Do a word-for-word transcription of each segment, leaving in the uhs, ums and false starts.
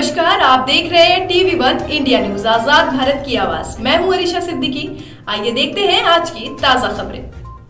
नमस्कार, आप देख रहे हैं टीवी वन इंडिया न्यूज, आजाद भारत की आवाज। मैं हूं अरीशा सिद्दीकी। आइए देखते हैं आज की ताजा खबरें।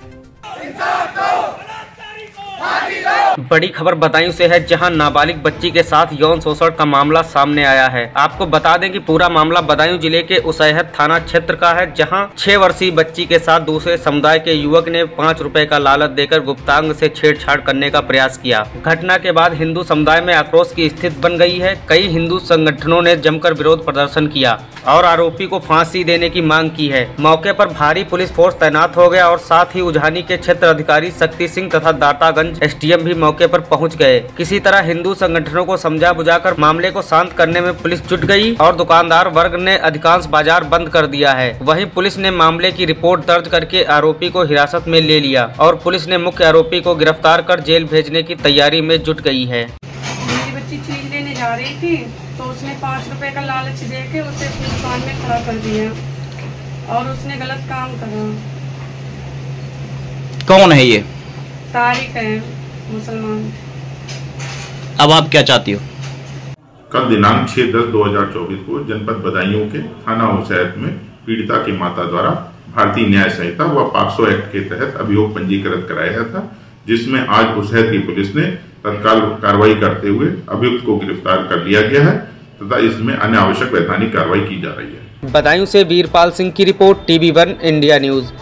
बड़ी खबर बदायूं से है, जहां नाबालिग बच्ची के साथ यौन शोषण का मामला सामने आया है। आपको बता दें कि पूरा मामला बदायूं जिले के उसैहत थाना क्षेत्र का है, जहां छह वर्षीय बच्ची के साथ दूसरे समुदाय के युवक ने पाँच रुपए का लालच देकर गुप्तांग से छेड़छाड़ करने का प्रयास किया। घटना के बाद हिंदू समुदाय में आक्रोश की स्थिति बन गई है। कई हिंदू संगठनों ने जमकर विरोध प्रदर्शन किया और आरोपी को फांसी देने की मांग की है। मौके पर भारी पुलिस फोर्स तैनात हो गया और साथ ही उझानी के क्षेत्र अधिकारी शक्ति सिंह तथा दातागंज एसडीएम भी मौके पर पहुंच गए। किसी तरह हिंदू संगठनों को समझा बुझाकर मामले को शांत करने में पुलिस जुट गई और दुकानदार वर्ग ने अधिकांश बाजार बंद कर दिया है। वहीं पुलिस ने मामले की रिपोर्ट दर्ज करके आरोपी को हिरासत में ले लिया और पुलिस ने मुख्य आरोपी को गिरफ्तार कर जेल भेजने की तैयारी में जुट गई है। मेरी बच्ची चीज लेने जा रही थी तो उसने पाँच रुपए का लालच दे के उसे अपनी दुकान में खड़ा कर दिया और उसने गलत काम करा। कौन है ये? तारिक है, मुसलमान। अब आप क्या चाहती हो? कल दिनांक छह दस दो हजार चौबीस को जनपद बदायूं के थाना उसैहत में पीड़िता की माता द्वारा भारतीय न्याय संहिता व पॉक्सो एक्ट के तहत अभियोग पंजीकृत कराया था, जिसमें आज उसैहत की पुलिस ने तत्काल कार्रवाई करते हुए अभियुक्त को गिरफ्तार कर लिया गया है तथा इसमें अन्य आवश्यक वैधानिक कार्रवाई की जा रही है। बदायूं से वीरपाल सिंह की रिपोर्ट, टीवी वन इंडिया न्यूज।